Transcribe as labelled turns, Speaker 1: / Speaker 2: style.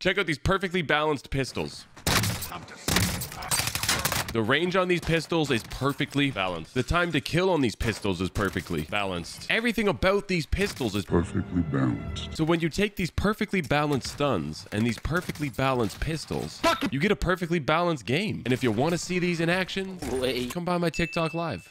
Speaker 1: Check out these perfectly balanced pistols. The range on these pistols is perfectly balanced. The time to kill on these pistols is perfectly balanced. Everything about these pistols is
Speaker 2: perfectly balanced.
Speaker 1: So when you take these perfectly balanced stuns and these perfectly balanced pistols, you get a perfectly balanced game. And if you want to see these in action, come by my TikTok live.